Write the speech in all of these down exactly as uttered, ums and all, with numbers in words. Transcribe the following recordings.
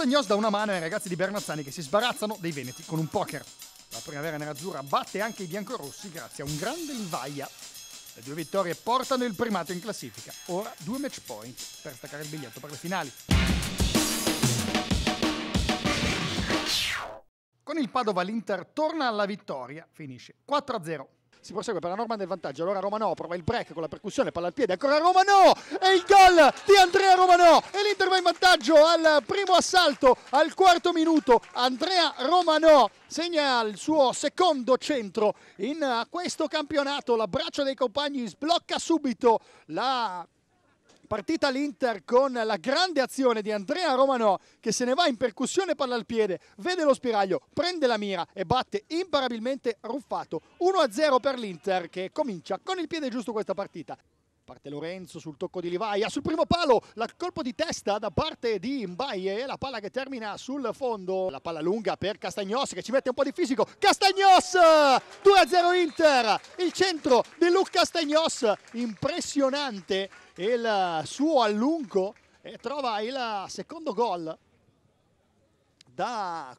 Castagnos dà una mano ai ragazzi di Bernazzani che si sbarazzano dei veneti con un poker. La primavera nerazzurra batte anche i biancorossi grazie a un grande Livaia. Le due vittorie portano il primato in classifica. Ora due match point per staccare il biglietto per le finali. Con il Padova l'Inter torna alla vittoria, finisce quattro a zero. Si prosegue per la Norma del vantaggio, allora Romanò prova il break con la percussione, palla al piede, ancora Romanò e il gol di Andrea Romanò e l'Inter va in vantaggio al primo assalto, al quarto minuto. Andrea Romanò segna il suo secondo centro in questo campionato, l'abbraccio dei compagni sblocca subito la partita l'Inter con la grande azione di Andrea Romanò che se ne va in percussione, palla al piede, vede lo spiraglio, prende la mira e batte imparabilmente Ruffato. uno a zero per l'Inter che comincia con il piede giusto questa partita. Parte Lorenzo sul tocco di Livaia, sul primo palo, il colpo di testa da parte di Mbaye, la palla che termina sul fondo, la palla lunga per Castagnos che ci mette un po' di fisico, Castagnos, due a zero Inter, il centro di Luc Castagnos, impressionante il suo allungo e trova il secondo gol da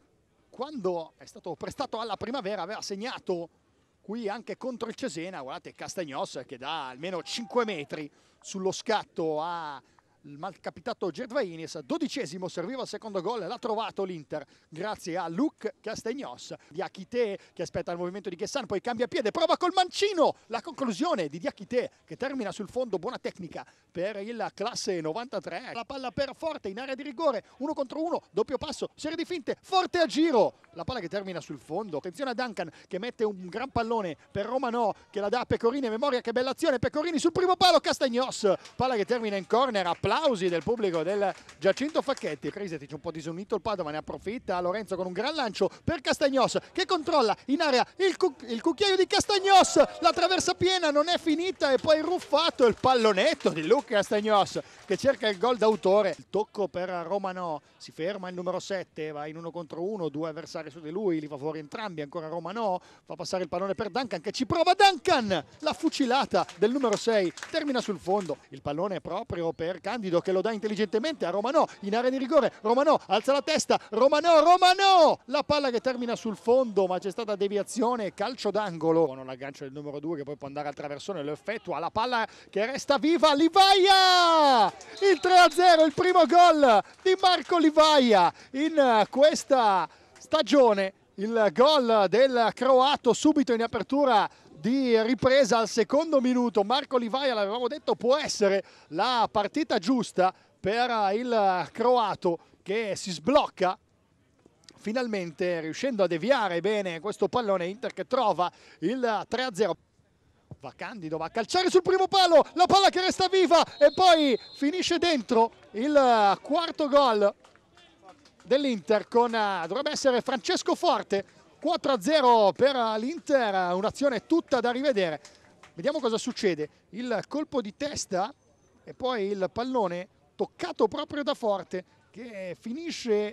quando è stato prestato alla primavera, aveva segnato qui anche contro il Cesena. Guardate Castagnos che dà almeno cinque metri sullo scatto a il malcapitato Gervainis. Dodicesimo, serviva il secondo gol, l'ha trovato l'Inter grazie a Luc Castagnos. Diakité che aspetta il movimento di Ghessan, poi cambia piede, prova col mancino, la conclusione di Diakité che termina sul fondo, buona tecnica per il classe novantatré. La palla per Forte in area di rigore, uno contro uno, doppio passo, serie di finte, Forte a giro, la palla che termina sul fondo. Attenzione a Duncan che mette un gran pallone per Romanò che la dà a Pecorini, memoria che bella azione, Pecorini sul primo palo, Castagnos, palla che termina in corner, applausi del pubblico del Giacinto Facchetti. Krisetic un po' disunito il Padova, ne approfitta Lorenzo con un gran lancio per Castagnos che controlla in area il, cu il cucchiaio di Castagnos, la traversa piena non è finita e poi Ruffato, il pallonetto di Luc Castagnos che cerca il gol d'autore. Il tocco per Romanò, si ferma il numero sette, va in uno contro uno, due avversari su di lui, li fa fuori entrambi, ancora Romanò, fa passare il pallone per Duncan che ci prova, Duncan, la fucilata del numero sei, termina sul fondo, il pallone è proprio per Candido che lo dà intelligentemente a Romanò in area di rigore, Romanò alza la testa, Romanò, Romanò, la palla che termina sul fondo ma c'è stata deviazione, calcio d'angolo, buono l'aggancio del numero due che poi può andare al traversone, lo effettua, la palla che resta viva, Livaia, il tre a zero, il primo gol di Marco Livaia in questa stagione, il gol del croato subito in apertura di ripresa al secondo minuto. Marco Livaia, l'avevamo detto, può essere la partita giusta per il croato che si sblocca finalmente riuscendo a deviare bene questo pallone. Inter che trova il tre a zero. Va Candido, va a calciare sul primo palo, la palla che resta viva e poi finisce dentro il quarto gol dell'Inter con, dovrebbe essere Francesco Forte. Quattro a zero per l'Inter, un'azione tutta da rivedere. Vediamo cosa succede. Il colpo di testa e poi il pallone toccato proprio da Forte che finisce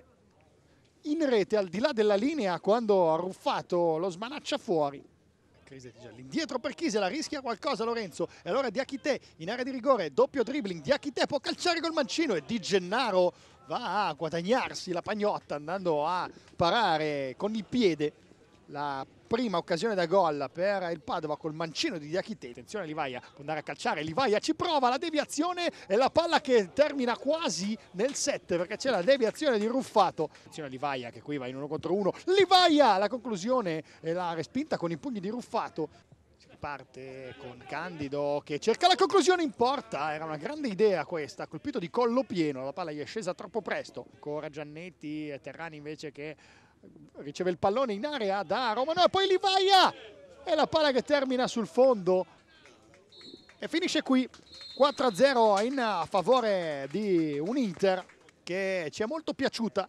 in rete al di là della linea quando ha Ruffato lo smanaccia fuori. Indietro per Chisela, rischia qualcosa Lorenzo e allora Diakité in area di rigore, doppio dribbling, Diakité può calciare col mancino e Di Gennaro va a guadagnarsi la pagnotta andando a parare con il piede la prima occasione da gol per il Padova col mancino di Diakité. Attenzione a Livaia, può andare a calciare, Livaia ci prova, la deviazione e la palla che termina quasi nel sette perché c'è la deviazione di Ruffato. Attenzione a Livaia che qui va in uno contro uno, Livaia, la conclusione e la respinta con i pugni di Ruffato. Si parte con Candido che cerca la conclusione in porta, era una grande idea questa, colpito di collo pieno, la palla gli è scesa troppo presto. Ancora Giannetti e Terrani invece che riceve il pallone in area da Romanò e poi Livaia e la palla che termina sul fondo e finisce qui quattro a zero in favore di un Inter che ci è molto piaciuta.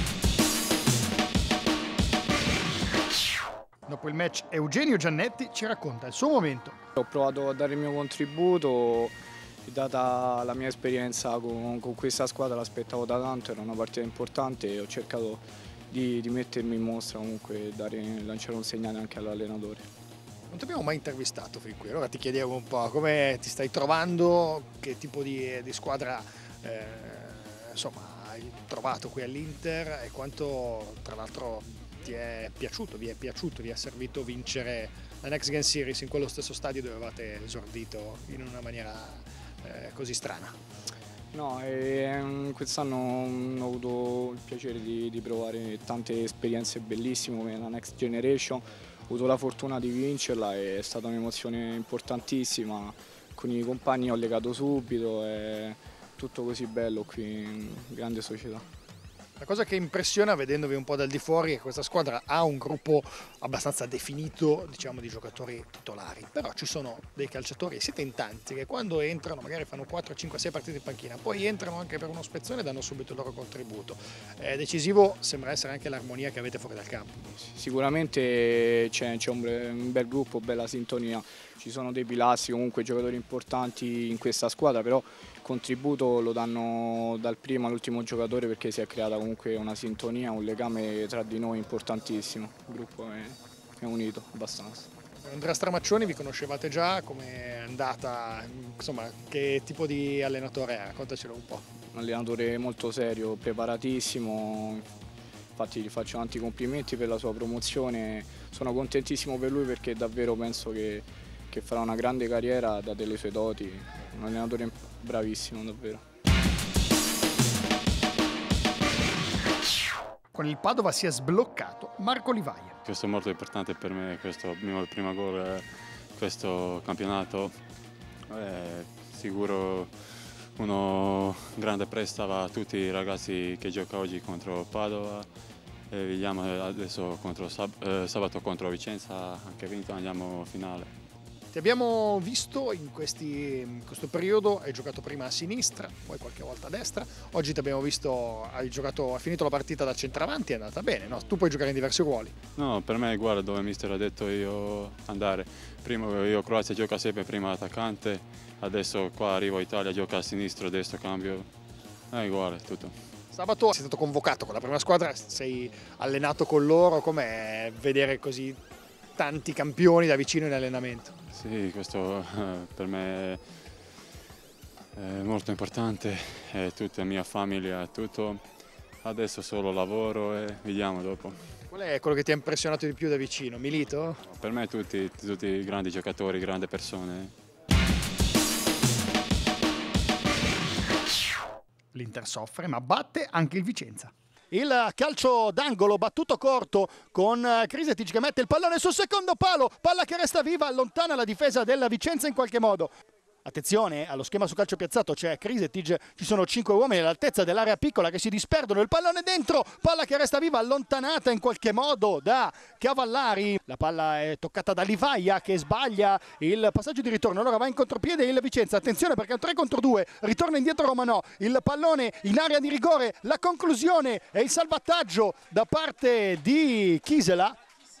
Dopo il match Eugenio Giannetti ci racconta il suo momento. Ho provato a dare il mio contributo, data la mia esperienza con, con questa squadra l'aspettavo da tanto, era una partita importante e ho cercato Di, di mettermi in mostra, comunque dare, lanciare un segnale anche all'allenatore. Non ti abbiamo mai intervistato fin qui, allora ti chiedevo un po' come ti stai trovando, che tipo di, di squadra eh, insomma, hai trovato qui all'Inter e quanto tra l'altro ti è piaciuto, vi è piaciuto, vi è servito vincere la Next Gen Series in quello stesso stadio dove avevate esordito in una maniera eh, così strana. No, e quest'anno ho avuto il piacere di, di provare tante esperienze bellissime come la Next Generation, ho avuto la fortuna di vincerla, è stata un'emozione importantissima, con i compagni ho legato subito, è tutto così bello qui in grande società. La cosa che impressiona vedendovi un po' dal di fuori è che questa squadra ha un gruppo abbastanza definito, diciamo, di giocatori titolari, però ci sono dei calciatori, siete in tanti, che quando entrano magari fanno quattro, cinque, sei partite in panchina, poi entrano anche per uno spezzone e danno subito il loro contributo. È decisivo, sembra essere anche l'armonia che avete fuori dal campo. Sicuramente c'è un, un bel gruppo, bella sintonia, ci sono dei pilastri, comunque giocatori importanti in questa squadra, però il contributo lo danno dal primo all'ultimo giocatore perché si è creata comunque una sintonia, un legame tra di noi importantissimo, il gruppo è, è unito abbastanza. Andrea Stramaccioni vi conoscevate già, come è andata, insomma, che tipo di allenatore è? Raccontacelo un po'. Un allenatore molto serio, preparatissimo, infatti gli faccio tanti complimenti per la sua promozione, sono contentissimo per lui perché davvero penso che, che farà una grande carriera date le sue doti, un allenatore bravissimo davvero. Con il Padova si è sbloccato Marco Livaia. Questo è molto importante per me, questo è il mio primo gol, questo campionato. Eh, sicuro uno grande prestava a tutti i ragazzi che gioca oggi contro Padova e vediamo adesso contro Sab eh, sabato contro Vicenza, anche vinto, andiamo in finale. Ti abbiamo visto in, questi, in questo periodo, hai giocato prima a sinistra, poi qualche volta a destra, oggi ti abbiamo visto, hai giocato, hai finito la partita da centravanti, è andata bene, no? Tu puoi giocare in diversi ruoli. No, per me è uguale dove il mister ha detto io andare. Prima io a Croazia gioca sempre prima attaccante, adesso qua arrivo a Italia, gioca a sinistra, destro, cambio, è uguale tutto. Sabato sei stato convocato con la prima squadra, sei allenato con loro, com'è vedere così tanti campioni da vicino in allenamento? Sì, questo eh, per me è molto importante, è tutta la mia famiglia, tutto. Adesso solo lavoro e vediamo dopo. Qual è quello che ti ha impressionato di più da vicino? Milito? Per me tutti, tutti grandi giocatori, grandi persone. L'Inter soffre ma batte anche il Vicenza. Il calcio d'angolo battuto corto con Križetić che mette il pallone sul secondo palo, palla che resta viva, allontana la difesa della Vicenza in qualche modo. Attenzione, allo schema su calcio piazzato c'è Križetić, ci sono cinque uomini all'altezza dell'area piccola che si disperdono, il pallone dentro, palla che resta viva, allontanata in qualche modo da Cavallari. La palla è toccata da Livaia che sbaglia il passaggio di ritorno, allora va in contropiede il Vicenza, attenzione perché è un tre contro due, ritorna indietro Romanò, il pallone in area di rigore, la conclusione e il salvataggio da parte di Chisela.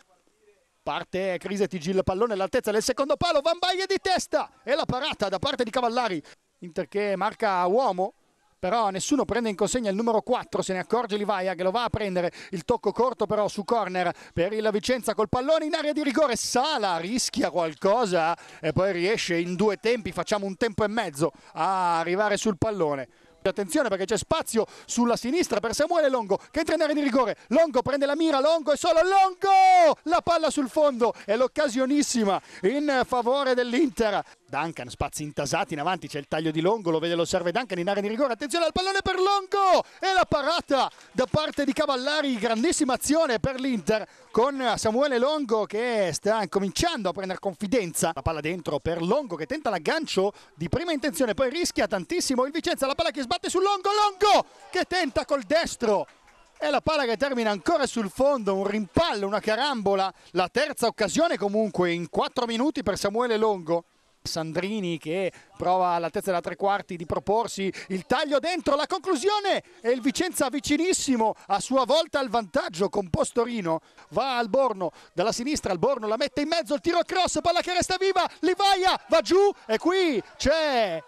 Parte Križetić, il pallone all'altezza del secondo palo, Van Baije di testa e la parata da parte di Cavallari. Inter che marca uomo, però nessuno prende in consegna il numero quattro, se ne accorge Livaia che lo va a prendere, il tocco corto però su corner per il Vicenza col pallone in area di rigore, Sala rischia qualcosa e poi riesce in due tempi, facciamo un tempo e mezzo a arrivare sul pallone. Attenzione perché c'è spazio sulla sinistra per Samuele Longo che entra in area di rigore, Longo prende la mira, Longo e solo Longo, la palla sul fondo è l'occasionissima in favore dell'Inter. Duncan, spazi intasati in avanti, c'è il taglio di Longo, lo vede, lo serve Duncan in area di rigore, attenzione al pallone per Longo e la parata da parte di Cavallari, grandissima azione per l'Inter con Samuele Longo che sta cominciando a prendere confidenza. La palla dentro per Longo che tenta l'aggancio di prima intenzione, poi rischia tantissimo il Vicenza, la palla che sbatte su Longo, Longo che tenta col destro e la palla che termina ancora sul fondo, un rimpallo, una carambola, la terza occasione comunque in quattro minuti per Samuele Longo. Sandrini che prova all'altezza della tre quarti di proporsi il taglio dentro, la conclusione e il Vicenza vicinissimo a sua volta al vantaggio con Postorino, va al Borno dalla sinistra, il Borno la mette in mezzo, il tiro cross, palla che resta viva, Livaia va giù e qui c'è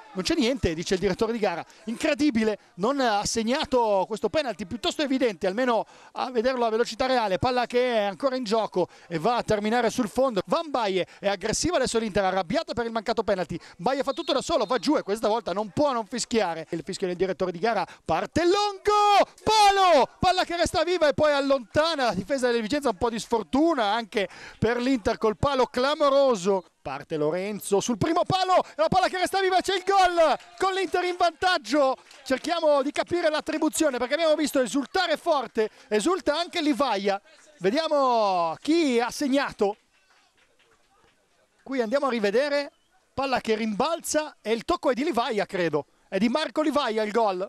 non c'è niente, dice il direttore di gara. Incredibile, non ha segnato questo penalty piuttosto evidente, almeno a vederlo a velocità reale. Palla che è ancora in gioco e va a terminare sul fondo. Van Baie è aggressiva adesso l'Inter, arrabbiata per il mancato penalty. Baie fa tutto da solo, va giù e questa volta non può non fischiare. Il fischio del direttore di gara, parte Longo, palo, palla che resta viva e poi allontana la difesa del Vicenza. Un po' di sfortuna anche per l'Inter col palo clamoroso. Parte Lorenzo sul primo palo, la palla che resta viva, c'è il gol con l'Inter in vantaggio. Cerchiamo di capire l'attribuzione perché abbiamo visto esultare forte, esulta anche Livaia. Vediamo chi ha segnato. Qui andiamo a rivedere, palla che rimbalza e il tocco è di Livaia, credo. È di Marco Livaia il gol.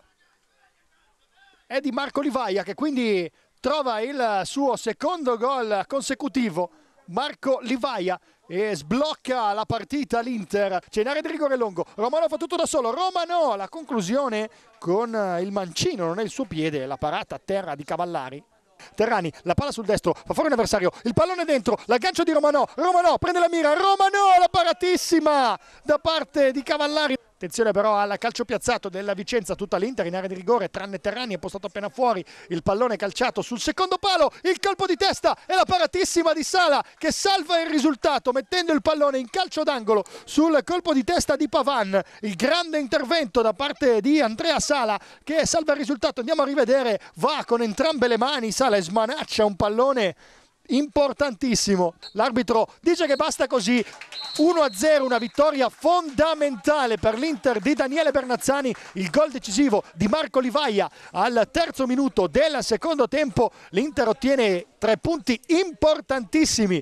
È di Marco Livaia che quindi trova il suo secondo gol consecutivo. Marco Livaia e sblocca la partita l'Inter. C'è in area di rigore Longo, Romano fa tutto da solo, Romano la conclusione con il mancino, non è il suo piede, la parata a terra di Cavallari. Terrani, la palla sul destro, fa fuori un avversario, il pallone dentro, l'aggancio di Romano, Romano prende la mira, Romano la paratissima da parte di Cavallari. Attenzione però al calcio piazzato della Vicenza, tutta l'Inter in area di rigore, tranne Terrani, è postato appena fuori, il pallone calciato sul secondo palo, il colpo di testa e la paratissima di Sala che salva il risultato mettendo il pallone in calcio d'angolo sul colpo di testa di Pavan. Il grande intervento da parte di Andrea Sala che salva il risultato, andiamo a rivedere, va con entrambe le mani Sala e smanaccia un pallone importantissimo. L'arbitro dice che basta così. Uno a zero, una vittoria fondamentale per l'Inter di Daniele Bernazzani. Il gol decisivo di Marco Livaia al terzo minuto del secondo tempo. L'Inter ottiene tre punti importantissimi.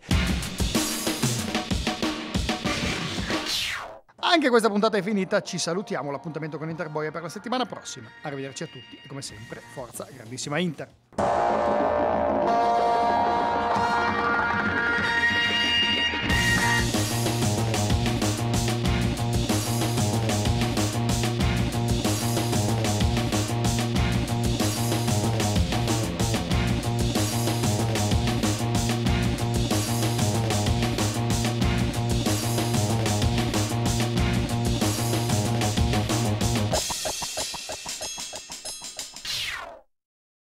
Anche questa puntata è finita, ci salutiamo, l'appuntamento con Interboia per la settimana prossima. Arrivederci a tutti e come sempre, forza grandissima Inter.